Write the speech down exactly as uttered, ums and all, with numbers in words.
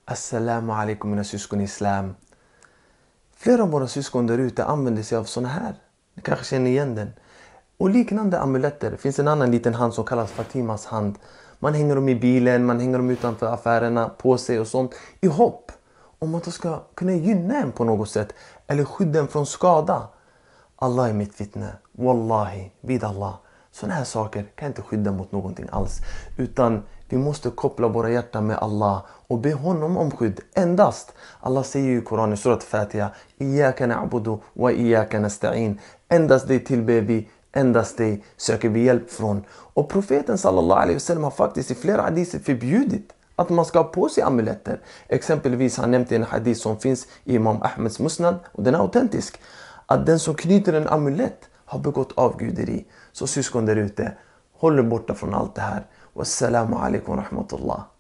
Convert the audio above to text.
Assalamu alaikum mina syskon i islam. Flera av våra syskon där ute använder sig av såna här. Ni kanske känner igen den. Och liknande amuletter. Det finns en annan liten hand som kallas Fatimas hand. Man hänger dem i bilen, man hänger dem utanför affärerna, på sig och sånt. I hopp om att de ska kunna gynna en på något sätt. Eller skydda en från skada. Allah är mitt vittne. Wallahi, vid Allah. Sådana här saker kan inte skydda mot någonting alls. Utan vi måste koppla våra hjärtan med Allah och be honom om skydd endast. Allah säger i Koranen i surat Fatiha: Iyaka na'budu wa iyaka nasta'in. Endast dig tillber vi, endast dig söker vi hjälp från. Och profeten sallallahu alaihi wasallam har faktiskt i flera hadiser förbjudit att man ska ha på sig amuletter. Exempelvis han nämnde en hadith som finns i Imam Ahmeds musnad, och den är autentisk. Att den som knyter en amulett har begått avguderi. Så syskon där ute, håll er borta från allt det här. Wassalamu alaikum wa rahmatullah.